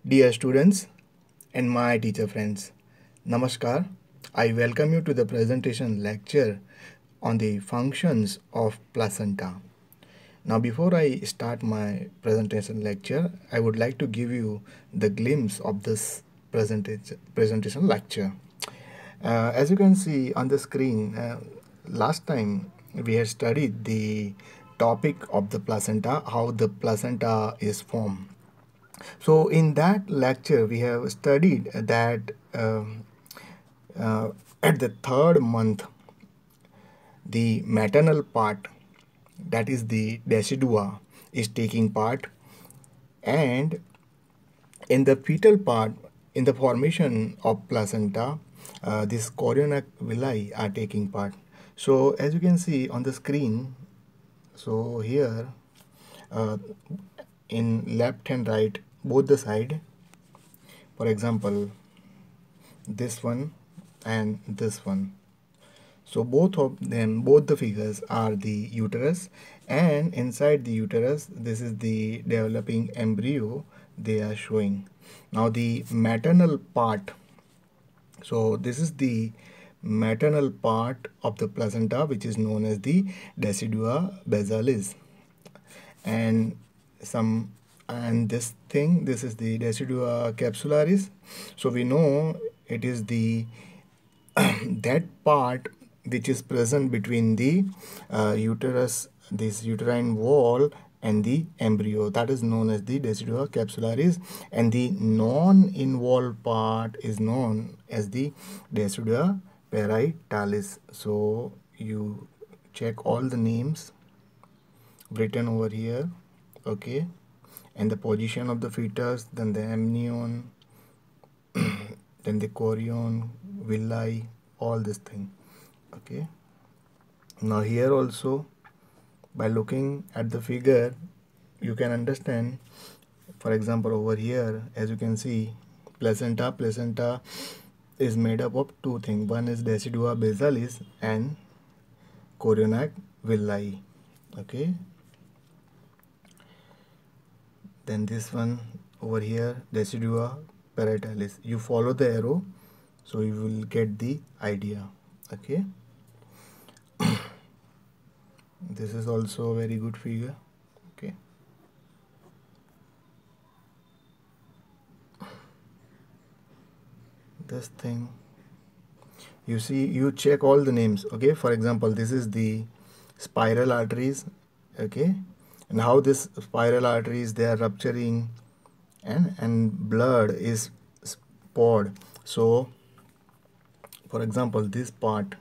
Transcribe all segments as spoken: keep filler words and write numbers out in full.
Dear students and my teacher friends, Namaskar. I welcome you to the presentation lecture on the functions of placenta. Now, before I start my presentation lecture, I would like to give you the glimpse of this presentation presentation lecture. Uh, as you can see on the screen, uh, last time we had studied the topic of the placenta, how the placenta is formed. So in that lecture, we have studied that um, uh, at the third month, the maternal part, that is the decidua, is taking part, and in the fetal part, in the formation of placenta, uh, this chorionic villi are taking part. So as you can see on the screen, so here uh, in left and right, both the side, for example, this one and this one. So both of them, both the figures are the uterus, and inside the uterus, this is the developing embryo they are showing. Now the maternal part, so this is the maternal part of the placenta, which is known as the decidua basalis, and some and this thing, this is the decidua capsularis. So we know it is the that part which is present between the uh, uterus, this uterine wall, and the embryo, that is known as the decidua capsularis, and the non-involved part is known as the decidua parietalis. So you check all the names written over here, okay, and the position of the fetus, then the amnion, then the chorion, villi, all this thing, okay. Now here also, by looking at the figure, you can understand. For example, over here, as you can see, placenta placenta is made up of two things. One is decidua basalis and chorionic villi, okay. Then this one over here, decidua parietalis. You follow the arrow, so you will get the idea, okay. This is also a very good figure, okay. This thing, you see, you check all the names, okay. For example, this is the spiral arteries, okay, and how this spiral arteries, they are rupturing, and and blood is poured. So for example, this part,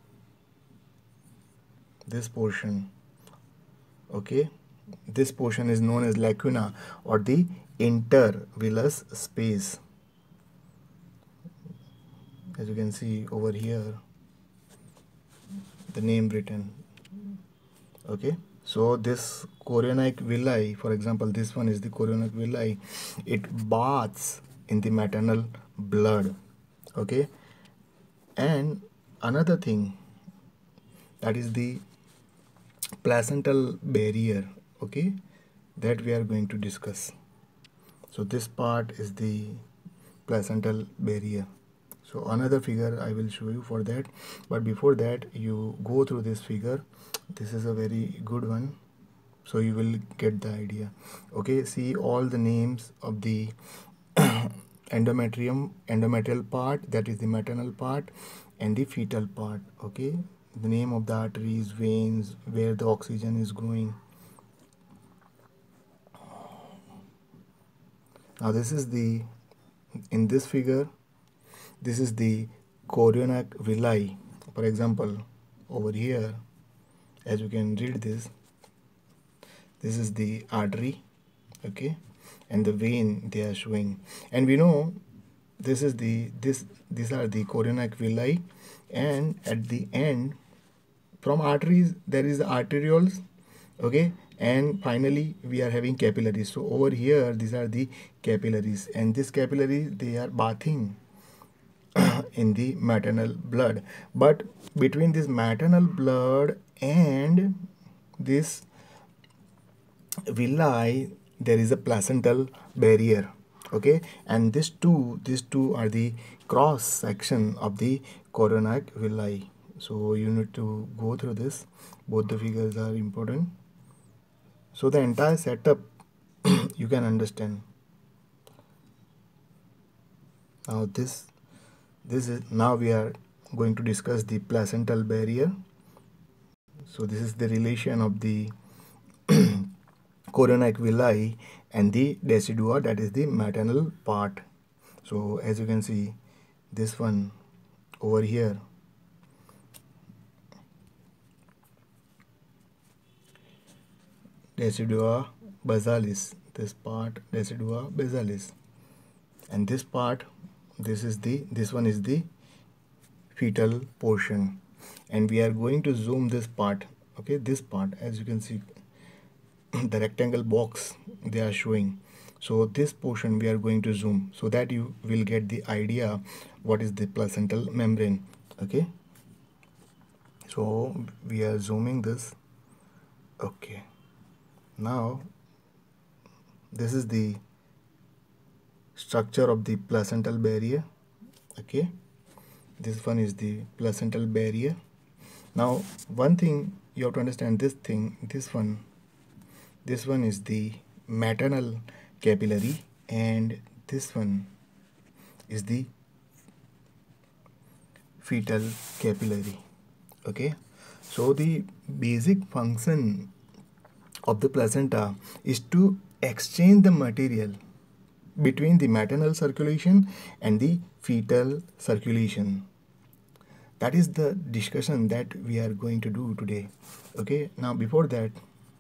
this portion, okay, this portion is known as lacuna, or the intervillous space, as you can see over here, the name written, okay. So this chorionic villi, for example, this one is the chorionic villi, it baths in the maternal blood, okay. And another thing, that is the placental barrier, okay, that we are going to discuss. So this part is the placental barrier. So another figure I will show you for that, but before that, you go through this figure. This is a very good one, so you will get the idea, okay. See all the names of the endometrium, endometrial part, that is the maternal part, and the fetal part, okay. The name of the arteries, veins, where the oxygen is going. Now this is the, in this figure, this is the chorionic villi. For example, over here, as you can read this, this is the artery, okay, and the vein they are showing, and we know this is the this these are the chorionic villi, and at the end, from arteries there is the arterioles, okay, and finally we are having capillaries. So over here, these are the capillaries, and these capillaries, they are bathing in the maternal blood. But between this maternal blood and this villi, there is a placental barrier, Okay, and these two these two are the cross section of the coronary villi. So you need to go through this. Both the figures are important, so the entire setup you can understand. Now this this is now we are going to discuss the placental barrier. So this is the relation of the coronary villi and the decidua, that is the maternal part. So as you can see, this one over here, decidua basalis, this part decidua basalis, and this part, this is the this one is the fetal portion, and we are going to zoom this part. Okay, this part, as you can see, the rectangle box they are showing. So this portion we are going to zoom so that you will get the idea what is the placental membrane. Okay, so we are zooming this. Okay, now this is the structure of the placental barrier. Okay, this one is the placental barrier. Now one thing you have to understand, this thing, this one this one is the maternal capillary, and this one is the fetal capillary. Okay, so the basic function of the placenta is to exchange the material between the maternal circulation and the fetal circulation. That is the discussion that we are going to do today. Okay, now before that,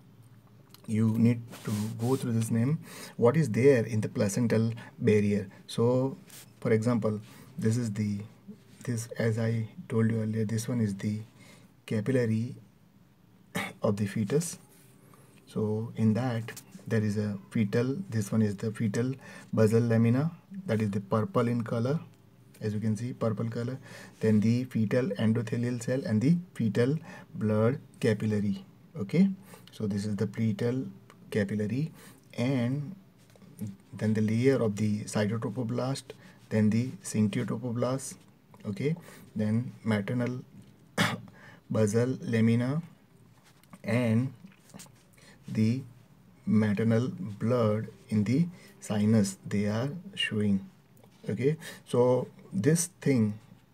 you need to go through this name, what is there in the placental barrier. So for example, this is the this as I told you earlier, this one is the capillary of the fetus. So in that there is a fetal, this one is the fetal basal lamina, that is the purple in color, as you can see, purple color. Then the fetal endothelial cell and the fetal blood capillary. Okay, so this is the fetal capillary, and then the layer of the cytotrophoblast, then the syncytiotropoblast. Okay, then maternal basal lamina and the maternal blood in the sinus they are showing. Okay, so this thing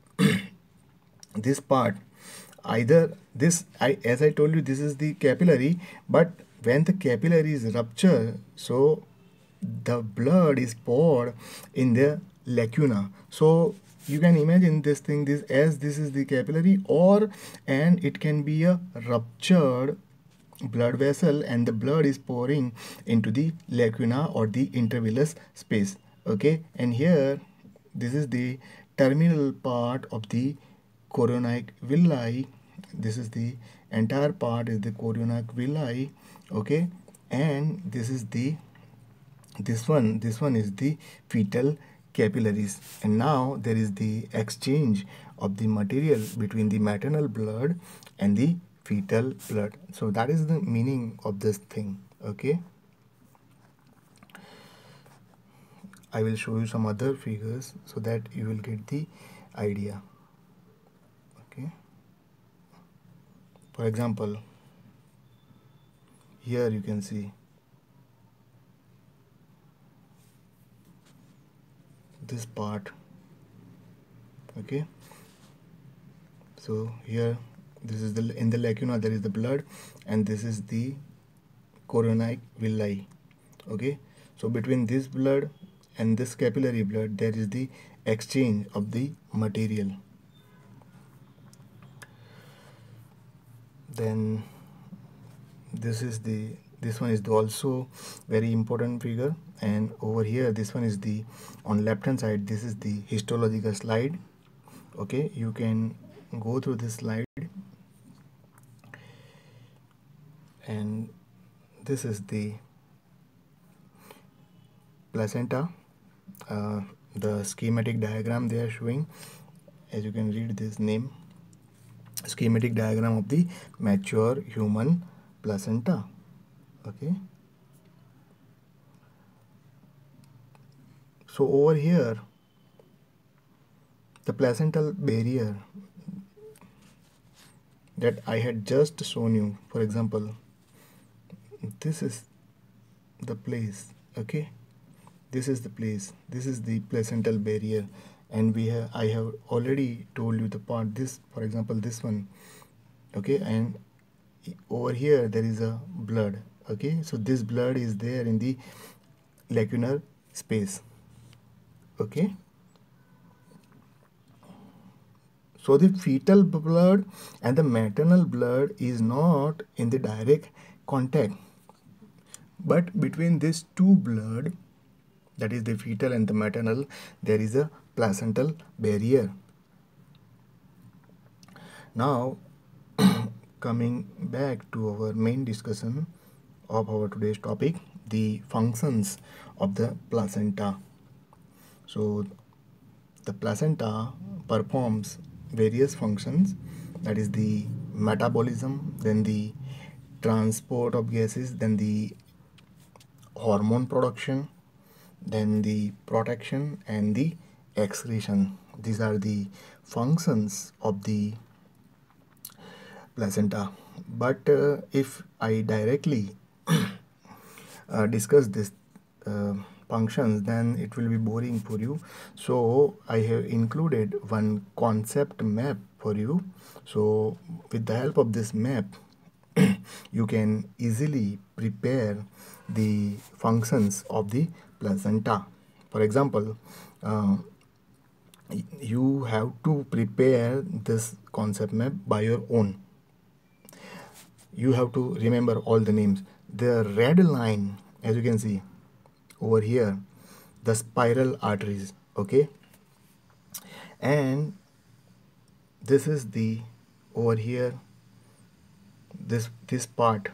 this part, either this I as I told you, this is the capillary, but when the capillary is ruptured, so the blood is poured in the lacuna. So you can imagine this thing, this as this is the capillary, or and it can be a ruptured blood vessel and the blood is pouring into the lacuna or the intervillous space. Okay, and here this is the terminal part of the coronary villi. This is the entire part is the coronary villi. Okay, and this is the this one this one is the fetal capillaries, and now there is the exchange of the material between the maternal blood and the fetal blood. So that is the meaning of this thing. Okay, I will show you some other figures so that you will get the idea. Okay, for example, here you can see this part. Okay, so here this is the in the lacuna there is the blood, and this is the coronary villi. Okay, so between this blood and this capillary blood there is the exchange of the material. Then this is the this one is the also very important figure, and over here this one is the on left hand side, this is the histological slide. Okay, you can go through this slide, and this is the placenta, uh, the schematic diagram they are showing, as you can read this name, schematic diagram of the mature human placenta. Okay, So over here, the placental barrier that I had just shown you, for example, this is the place, okay? This is the place, this is the placental barrier, and we have I have already told you the part, this, for example, this one, okay? And over here there is a blood, okay? So this blood is there in the lacunar space, okay? So the fetal blood and the maternal blood is not in the direct contact, but between these two blood, that is the fetal and the maternal, there is a placental barrier. Now coming back to our main discussion of our today's topic, the functions of the placenta. So the placenta performs various functions, that is the metabolism, then the transport of gases, then the hormone production, then the protection and the excretion. These are the functions of the placenta. But uh, if I directly uh, discuss this uh, functions, then it will be boring for you. So I have included one concept map for you. So with the help of this map, you can easily prepare the functions of the placenta. For example, uh, you have to prepare this concept map by your own. You have to remember all the names. The red line, as you can see over here, the spiral arteries, okay? And this is the, over here, this this part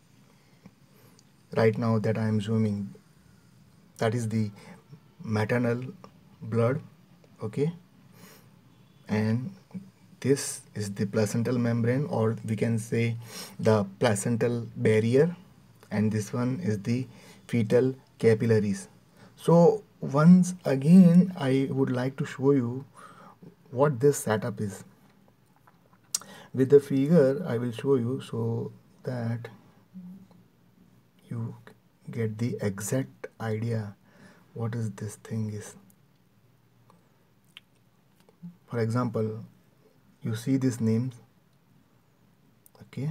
right now that I am zooming, that is the maternal blood, okay? And this is the placental membrane, or we can say the placental barrier, and this one is the fetal capillaries. So once again I would like to show you what this setup is. With the figure I will show you so that you get the exact idea what is this thing is. For example, you see these names, okay?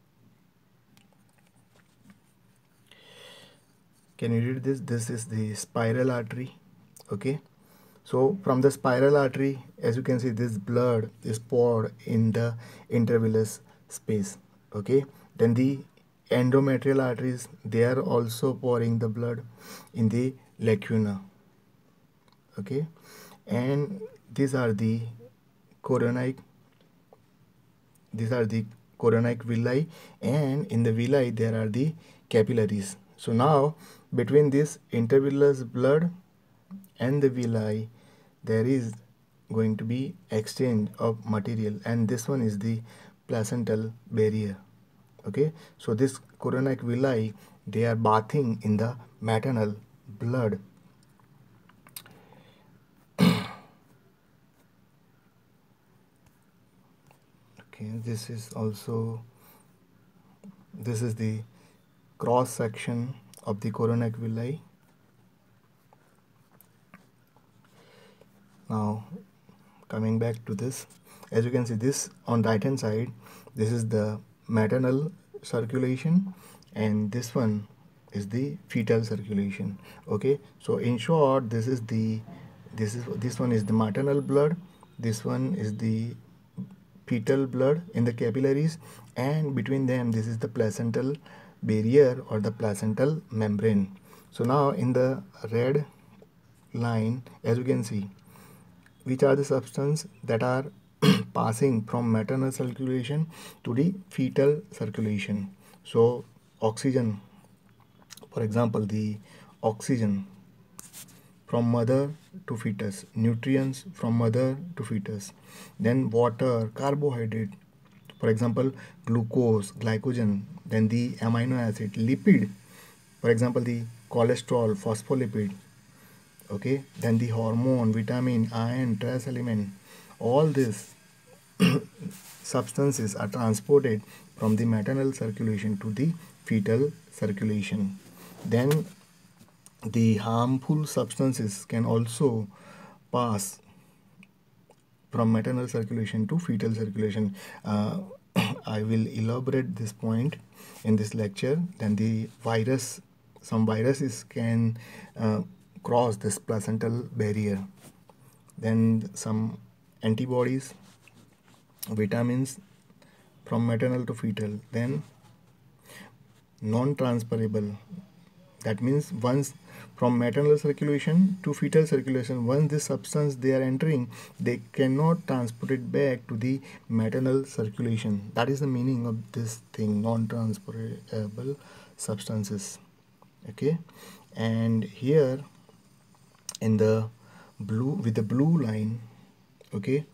Can you read this? This is the spiral artery, okay? So from the spiral artery, as you can see, this blood is poured in the intervillous space, okay? Then the endometrial arteries, they are also pouring the blood in the lacuna, okay? And these are the coronary, these are the coronary villi, and in the villi there are the capillaries. So now between this intervillous blood and the villi there is going to be exchange of material, and this one is the placental barrier, okay? So this coronary villi, they are bathing in the maternal blood. Okay, this is also, this is the cross section of the coronary villi. Now coming back to this, as you can see, this on right hand side, this is the maternal circulation, and this one is the fetal circulation, okay? So in short, this is the this is this one is the maternal blood, this one is the fetal blood in the capillaries, and between them this is the placental barrier or the placental membrane. So now in the red line, as you can see, which are the substances that are passing from maternal circulation to the fetal circulation. So oxygen, for example, the oxygen from mother to fetus, nutrients from mother to fetus, then water, carbohydrate, for example, glucose, glycogen, then the amino acid, lipid, for example, the cholesterol, phospholipid, Okay, then the hormone, vitamin, iron, trace element, all these substances are transported from the maternal circulation to the fetal circulation. Then the harmful substances can also pass from maternal circulation to fetal circulation. Uh, I will elaborate this point in this lecture. Then the virus, some viruses can uh, cross this placental barrier. Then some antibodies, vitamins from maternal to fetal. Then non-transferable. That means once from maternal circulation to fetal circulation, once this substance they are entering, they cannot transport it back to the maternal circulation. That is the meaning of this thing, non-transferable substances. Okay, and here in the blue with the blue line, okay,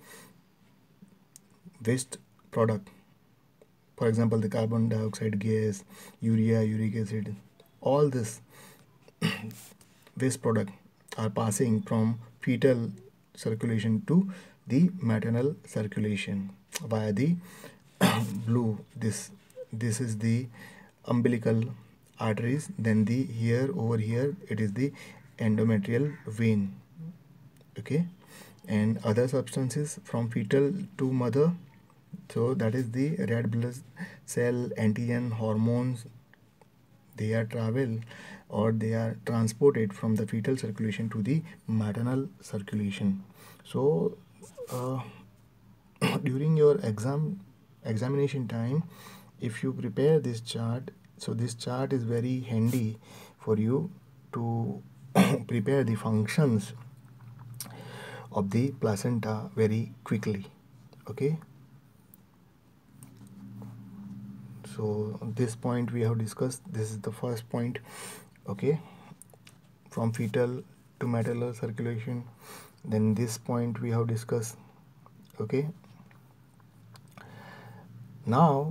waste product, for example the carbon dioxide gas, urea, uric acid, all this waste product are passing from fetal circulation to the maternal circulation via the blue. This this is the umbilical arteries. Then the here over here it is the endometrial vein. Okay, and other substances from fetal to mother. So that is the red blood cell, antigen, hormones. They are travel or they are transported from the fetal circulation to the maternal circulation. So uh, during your exam examination time, if you prepare this chart, so this chart is very handy for you to prepare the functions of the placenta very quickly. Okay, so this point we have discussed. This is the first point. Okay, from fetal to maternal circulation. Then this point we have discussed. Okay, now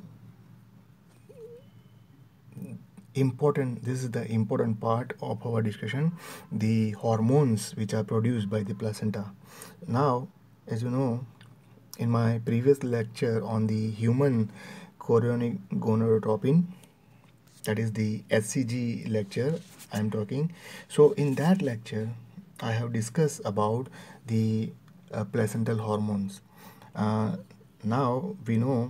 important, this is the important part of our discussion, the hormones which are produced by the placenta. Now, as you know, in my previous lecture on the human chorionic gonadotropin, that is the H C G lecture I am talking. So in that lecture I have discussed about the uh, placental hormones. Uh, now we know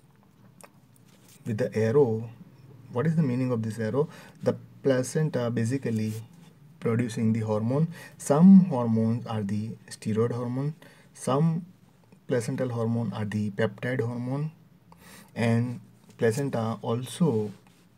with the arrow, what is the meaning of this arrow? The placenta basically producing the hormone. Some hormones are the steroid hormone, some placental hormone are the peptide hormone, and placenta also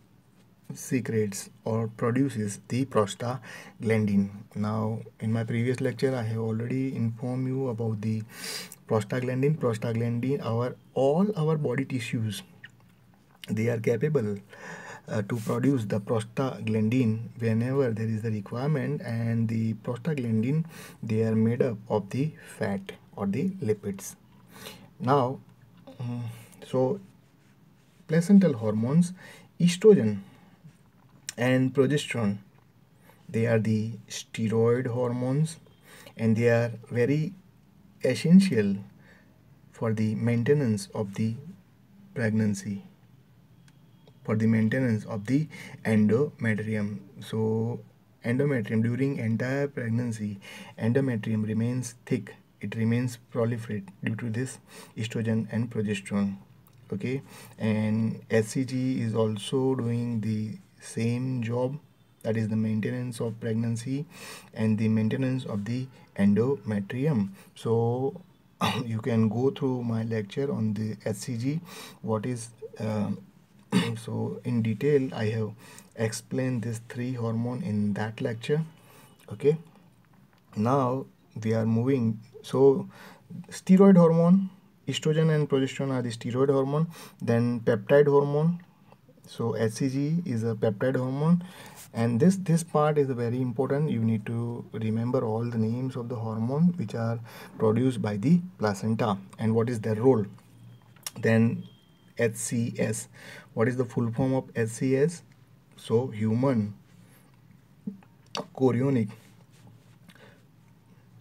secretes or produces the prostaglandin. Now in my previous lecture I have already informed you about the prostaglandin. Prostaglandin, our all our body tissues, they are capable uh, to produce the prostaglandin whenever there is the requirement, and the prostaglandin, they are made up of the fat or the lipids. Now um, so placental hormones, estrogen and progesterone, they are the steroid hormones, and they are very essential for the maintenance of the pregnancy, for the maintenance of the endometrium. So endometrium, during entire pregnancy, endometrium remains thick, it remains proliferate due to this estrogen and progesterone. Okay, and H C G is also doing the same job, that is the maintenance of pregnancy and the maintenance of the endometrium. So you can go through my lecture on the H C G, what is uh, so in detail I have explained this three hormone in that lecture. Okay, now we are moving. So steroid hormone, estrogen and progesterone are the steroid hormone. Then peptide hormone, so H C G is a peptide hormone, and this this part is very important. You need to remember all the names of the hormone which are produced by the placenta and what is their role. Then H C S, what is the full form of H C S? So human chorionic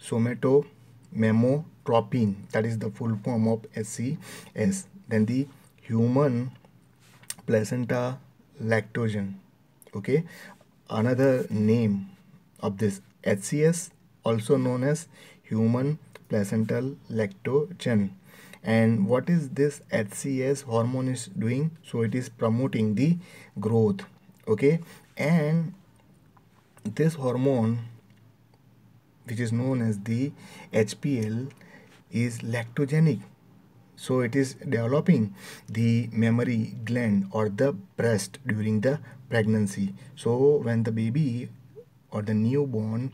somatomemotropin, that is the full form of S C S. Then the human placenta lactogen. Okay, another name of this H C S, also known as human placental lactogen. And what is this H C S hormone is doing? So it is promoting the growth. Okay, and this hormone, which is known as the H P L, is lactogenic. So it is developing the mammary gland or the breast during the pregnancy. So when the baby or the newborn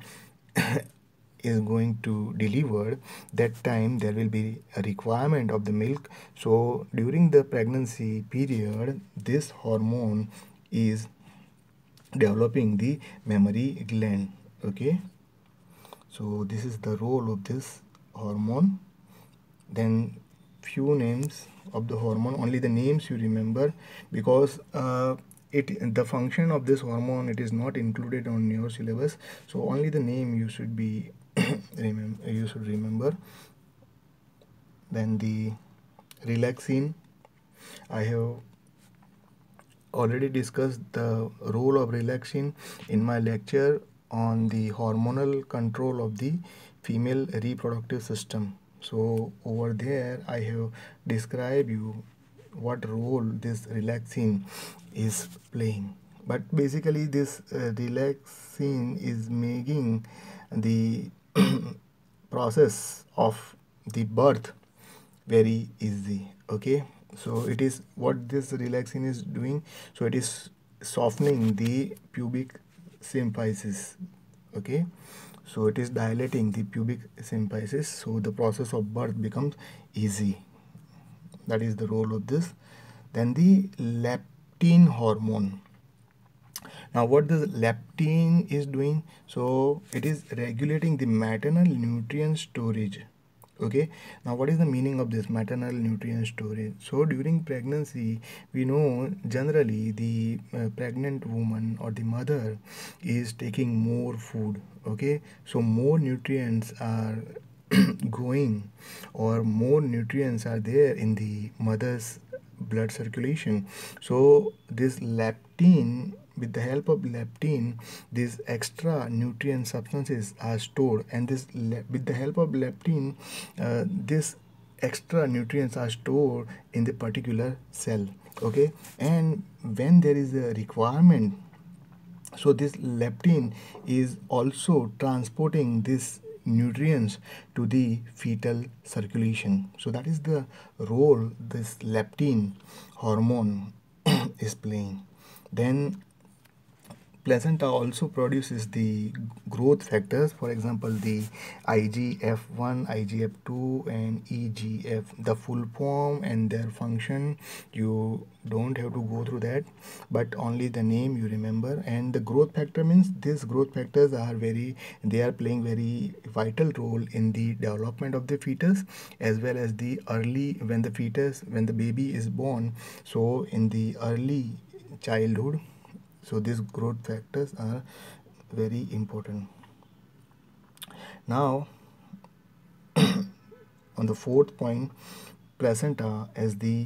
is going to deliver, that time there will be a requirement of the milk. So during the pregnancy period, this hormone is developing the mammary gland. Okay, so this is the role of this hormone. Then few names of the hormone, only the names you remember, because uh, it the function of this hormone, it is not included on your syllabus, so only the name you should be remember you should remember. Then the relaxin, I have already discussed the role of relaxin in my lecture on the hormonal control of the female reproductive system. So over there I have described you what role this relaxin is playing. But basically this uh, relaxin is making the process of the birth very easy. Okay, so it is what this relaxin is doing. So it is softening the pubic symphysis. Okay, so it is dilating the pubic symphysis, so the process of birth becomes easy. That is the role of this. Then the leptin hormone. Now what the leptin is doing? So it is regulating the maternal nutrient storage. Okay, now what is the meaning of this maternal nutrient storage? So during pregnancy, we know generally the uh, pregnant woman or the mother is taking more food. Okay, so more nutrients are going, or more nutrients are there in the mother's blood circulation. So this leptin, with the help of leptin, these extra nutrient substances are stored, and this with the help of leptin, uh, this extra nutrients are stored in the particular cell. Okay, and when there is a requirement, so this leptin is also transporting this nutrients to the fetal circulation. So that is the role this leptin hormone is playing. Then placenta also produces the growth factors, for example the I G F one, I G F two and E G F, the full form and their function you don't have to go through that, but only the name you remember. And the growth factor means these growth factors are very, they are playing very vital role in the development of the fetus, as well as the early, when the fetus, when the baby is born, so in the early childhood. So these growth factors are very important. Now on the fourth point, placenta as the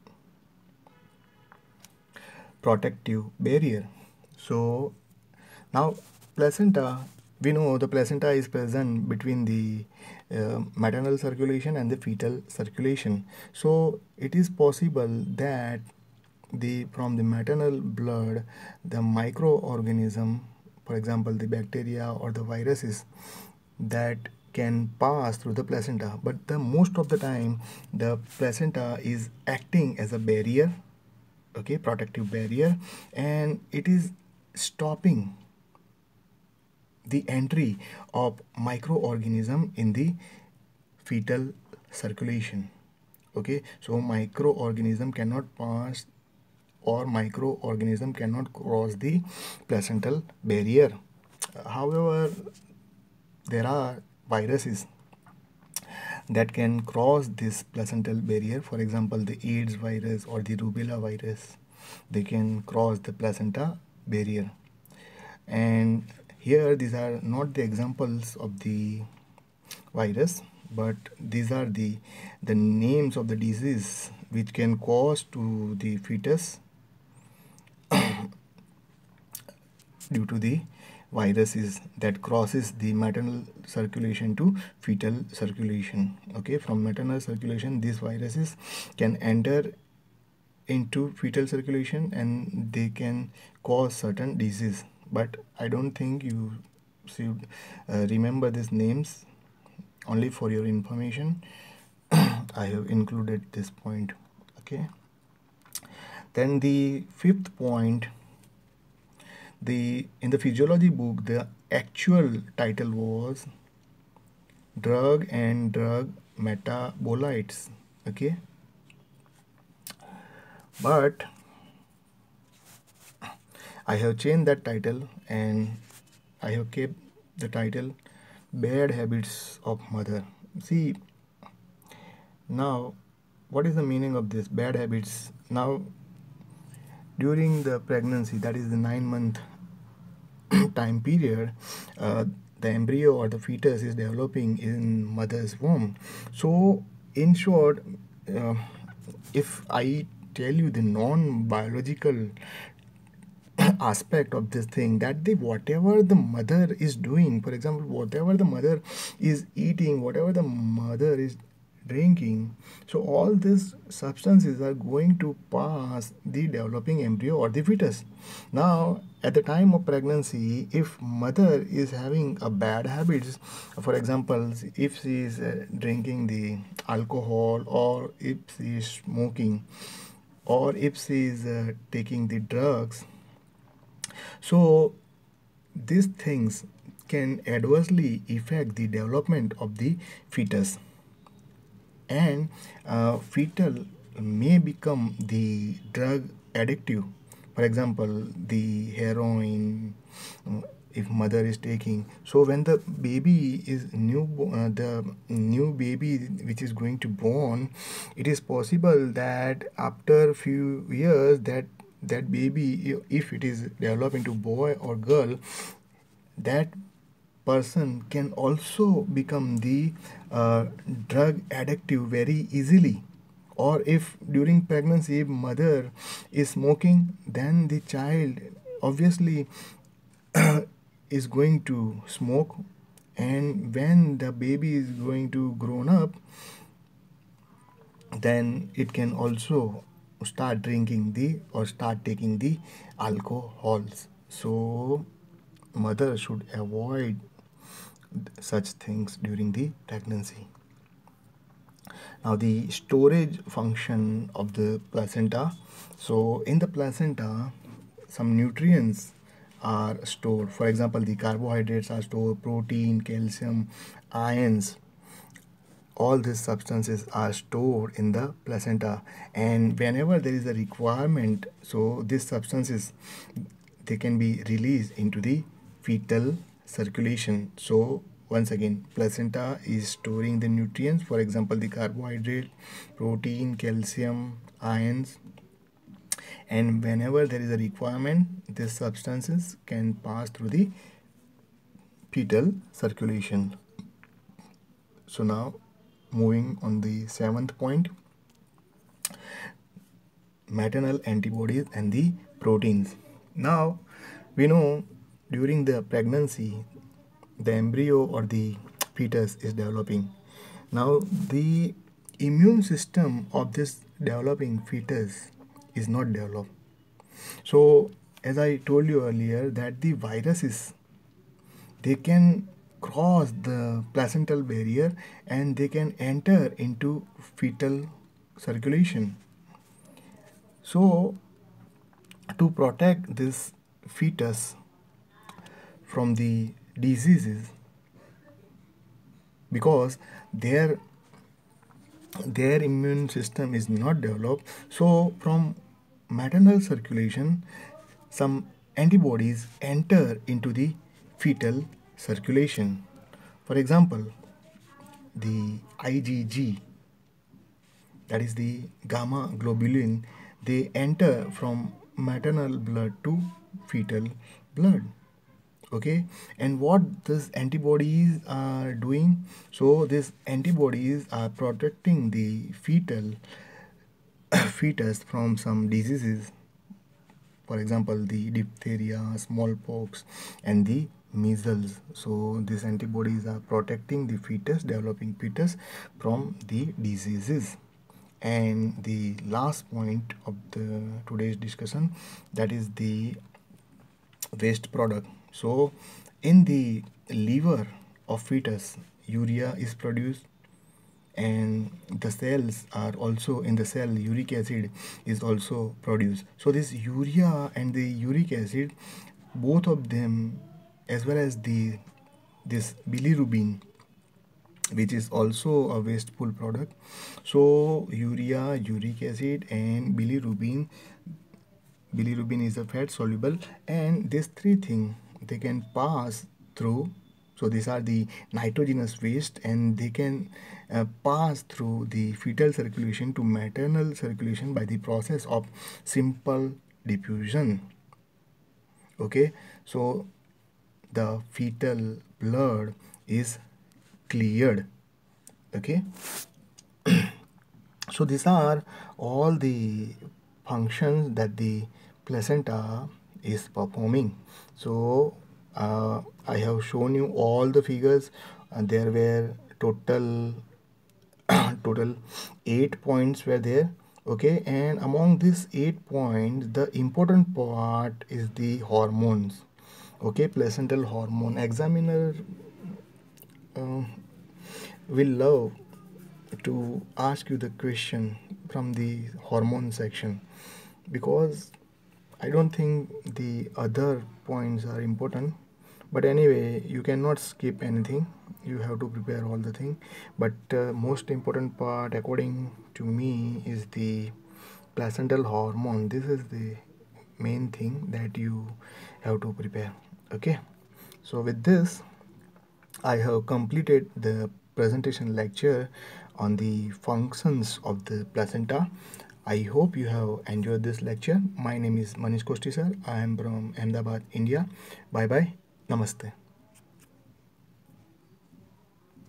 protective barrier. So now placenta, we know the placenta is present between the uh, maternal circulation and the fetal circulation. So it is possible that the from the maternal blood, the microorganism, for example the bacteria or the viruses, that can pass through the placenta, but the most of the time the placenta is acting as a barrier. Okay, protective barrier, and it is stopping the entry of microorganism in the fetal circulation. Okay, so microorganism cannot pass, or microorganism cannot cross the placental barrier. However, there are viruses that can cross this placental barrier. For example, the AIDS virus or the rubella virus, they can cross the placenta barrier. And here these are not the examples of the virus, but these are the the names of the disease which can cause to the fetus due to the viruses that crosses the maternal circulation to fetal circulation. Okay, from maternal circulation these viruses can enter into fetal circulation and they can cause certain disease, but I don't think you should uh, remember these names. Only for your information I have included this point. Okay, then the fifth point, the in the physiology book the actual title was drug and drug metabolites. Okay, but I have changed that title and I have kept the title bad habits of mother. See, now what is the meaning of this bad habits? Now during the pregnancy, that is the nine month time period, uh, the embryo or the fetus is developing in mother's womb. So in short, uh, if I tell you the non-biological aspect of this thing, that the whatever the mother is doing, for example, whatever the mother is eating, whatever the mother is drinking, so all these substances are going to pass the developing embryo or the fetus. Now at the time of pregnancy, if mother is having a bad habits, for example, if she is uh, drinking the alcohol, or if she is smoking, or if she is uh, taking the drugs, so these things can adversely affect the development of the fetus, and uh, fetal may become the drug addictive. For example, the heroin, uh, if mother is taking, so when the baby is new, uh, the new baby which is going to born, it is possible that after few years that that baby, if it is developed into boy or girl, that person can also become the uh, drug addictive very easily. Or if during pregnancy if mother is smoking, then the child obviously is going to smoke, and when the baby is going to grown up, then it can also start drinking the or start taking the alcohols. So mother should avoid such things during the pregnancy. Now the storage function of the placenta. So in the placenta, some nutrients are stored. For example, the carbohydrates are stored, protein, calcium, ions. All these substances are stored in the placenta, and whenever there is a requirement, so these substances, they can be released into the fetal circulation. So once again, placenta is storing the nutrients, for example the carbohydrate, protein, calcium, ions, and whenever there is a requirement, these substances can pass through the fetal circulation. So now moving on the seventh point, maternal antibodies and the proteins. Now we know during the pregnancy the embryo or the fetus is developing. Now the immune system of this developing fetus is not developed. So as I told you earlier that the viruses, they can cross the placental barrier and they can enter into fetal circulation. So to protect this fetus from the diseases, because their their immune system is not developed, so from maternal circulation some antibodies enter into the fetal circulation. For example, the I G G, that is the gamma globulin, they enter from maternal blood to fetal blood. Okay, and what these antibodies are doing? So these antibodies are protecting the fetal fetus from some diseases, for example the diphtheria, smallpox, and the measles. So these antibodies are protecting the fetus, developing fetus, from the diseases. And the last point of the today's discussion, that is the waste product. So in the liver of fetus, urea is produced, and the cells are also in the cell, uric acid is also produced. So this urea and the uric acid, both of them, as well as the this bilirubin, which is also a wasteful product. So urea, uric acid, and bilirubin, bilirubin is a fat soluble, and these three things they can pass through. So these are the nitrogenous waste, and they can uh, pass through the fetal circulation to maternal circulation by the process of simple diffusion. Okay, so the fetal blood is cleared. Okay, so these are all the functions that the placenta is performing. So uh, I have shown you all the figures, and there were total total eight points were there. Okay, and among these eight points, the important part is the hormones. Okay, placental hormone. Examiner uh, will love to ask you the question from the hormone section, because I don't think the other points are important. But anyway, you cannot skip anything. You have to prepare all the thing. But uh, most important part, according to me, is the placental hormone. This is the main thing that you have to prepare. Okay. So with this, I have completed the presentation lecture on the functions of the placenta. I hope you have enjoyed this lecture. My name is Manish Kosti sir. I am from Ahmedabad, India. Bye bye. Namaste.